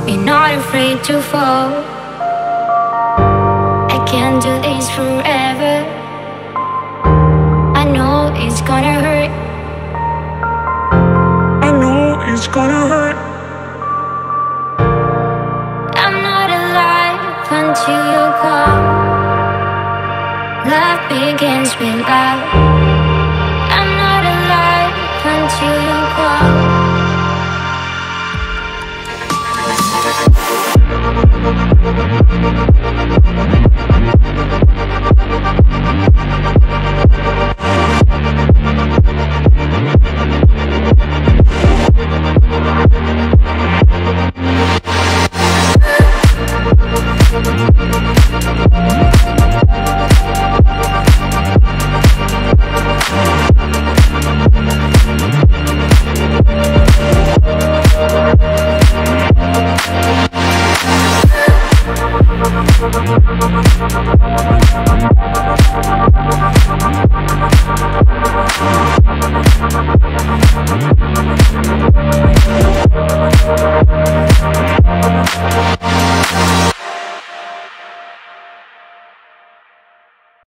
Be not afraid to fall. I can't do this forever. I know it's gonna hurt. I know it's gonna hurt. I'm not alive until you come. Love begins with love. I'm not alive until you come.